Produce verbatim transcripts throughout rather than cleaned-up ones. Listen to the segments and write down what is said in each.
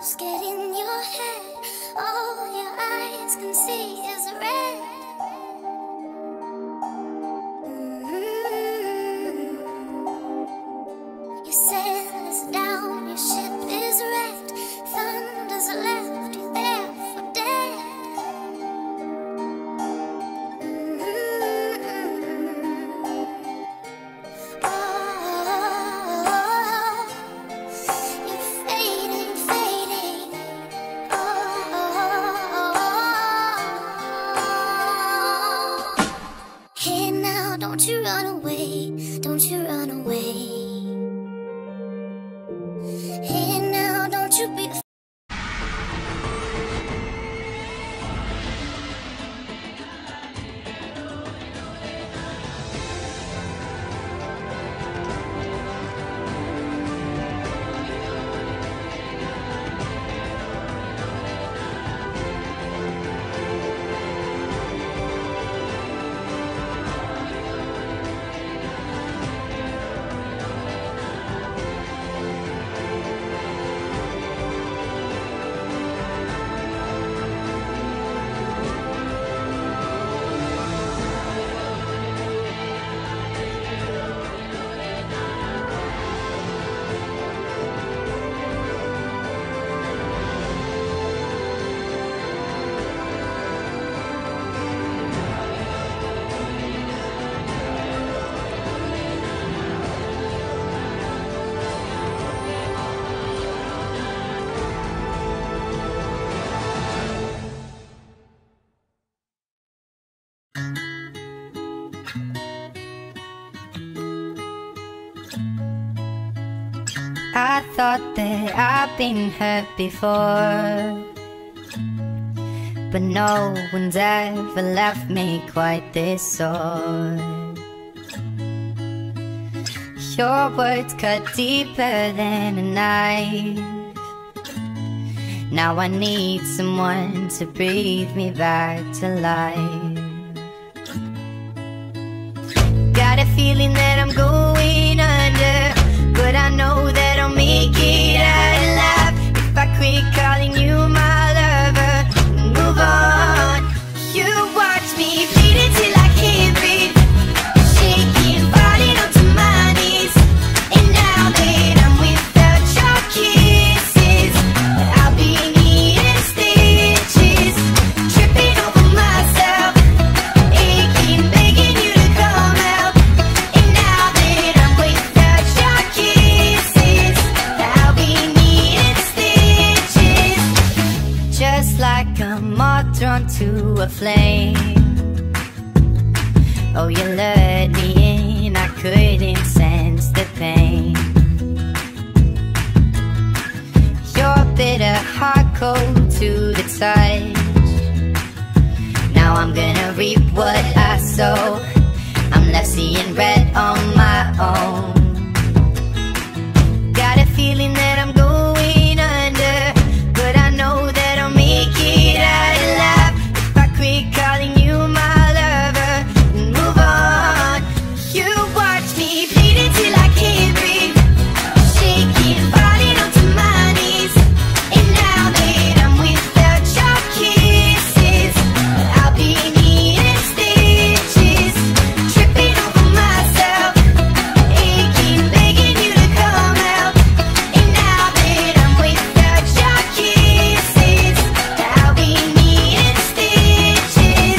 Just get in your head. All your eyes can see is red. Mm-hmm. You sail us down, your ship is wrecked. Thunder's left you there for dead. Mm-hmm. Oh, you're fading, fading. Oh, hey now, don't you run away, don't you run away. Hey now, don't you be I thought that I've been hurt before, but no one's ever left me quite this sore. Your words cut deeper than a knife. Now I need someone to breathe me back to life. Got a feeling that I'm going under, but I know that I'll make it out alive if I quit calling you my lover and move on. You watch me bleed until I can't breathe, shaking, falling onto my knees. And now that I'm without your kisses, I'll be needing stitches, tripping over myself, aching, begging you to come out. And now that I'm without your kisses, I'll be needing stitches, just like a moth drawn to a flame. Oh, you lured me in, I couldn't sense the pain. Your bitter heart cold to the touch. Now I'm gonna reap what I sow. I'm left seeing red on my own. Got a feeling that I'm going under, but I know that I'll make it out alive if I quit calling you my lover and move on. You watch me bleed until I can't breathe, shaking, falling onto my knees. And now that I'm without your kisses, I'll be needing stitches, tripping over myself, aching, begging you to come out. And now that I'm without your kisses, I'll be needing stitches.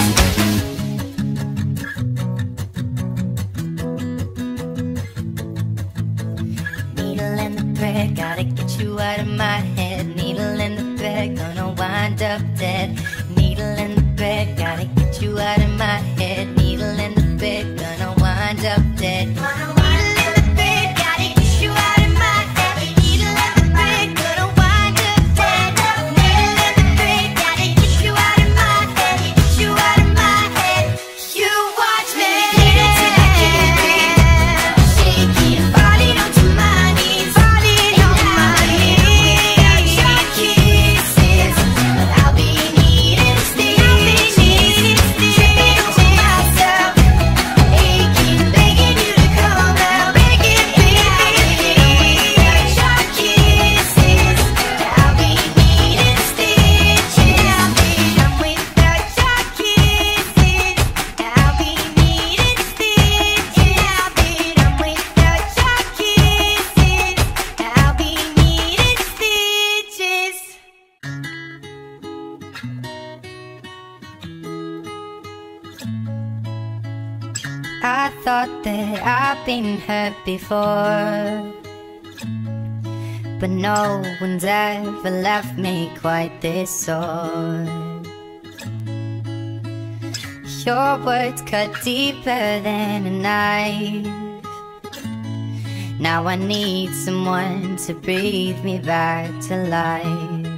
Needle and the thread, gotta get you out of my head. Needle and the thread, gonna wind up dead. Needle and the thread, gotta get you out of my head. Needle and the thread, gonna wind up dead. Needle and the thread, gotta get you out of my head. Needle and the thread, gonna wind up dead. Needle and the thread, gotta get you out of my head. Get you out of my head. You watch me bleed until I can't breathe, shaking, falling onto my knees, falling on my knees. Without your kisses, I'll be needing I thought that I've been hurt before, but no one's ever left me quite this sore. Your words cut deeper than a knife. Now I need someone to breathe me back to life.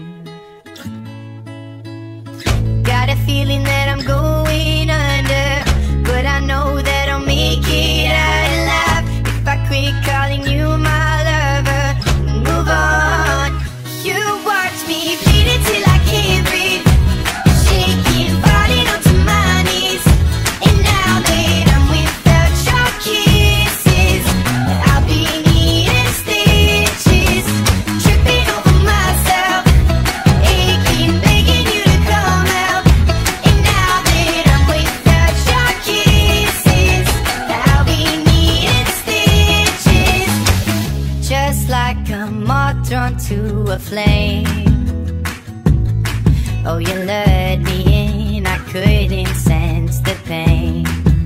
Got a feeling that I'm going under, but I know that I'll make it out alive if I quit calling you my lover. Move on. You watch me bleed until I can't breathe, shaking, falling onto my knees. And now that I'm without your kisses, I'll be needing stitches, tripping over myself, aching, begging you to come out. And now that I'm without your kisses, I'll be needing stitches, just like a moth drawn to a flame. Oh, you lured me in, I couldn't sense the pain.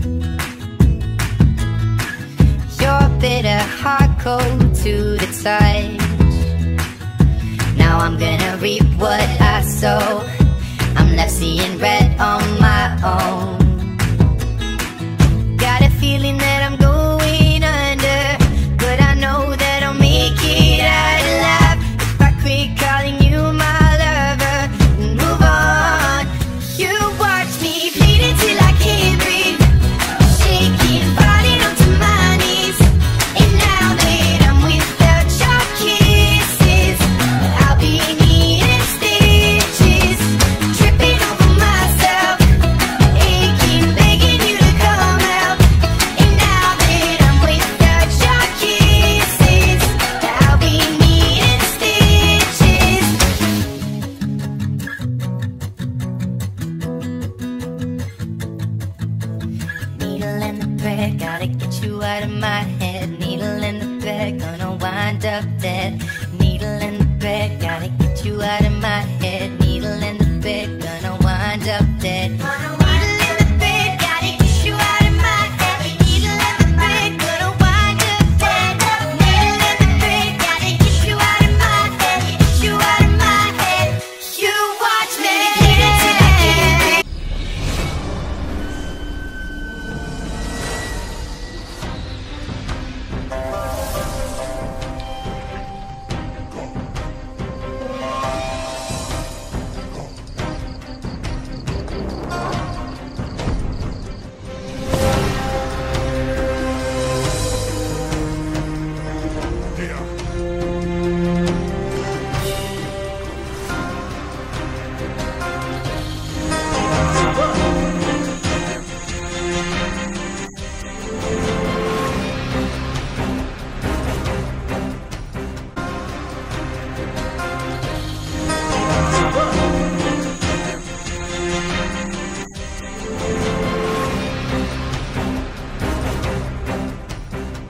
Your bitter heart cold to the touch. Now I'm gonna reap what I sow. I'm left seeing red on my own. Got a feeling that I'm going under, but I know that I'll make it out alive if I quit calling you my lover. Move on. You watch me bleed until I can't breathe, shaking, falling onto my knees. And now that I'm without your kisses, I'll be needing stitches, tripping over myself, aching, begging you to come out. And now that I'm without your kisses, I'll be needing stitches. Needle in the thread, gotta get you out of my head. Needle in the thread, gonna wind up dead. Needle in the thread, gotta get you out of my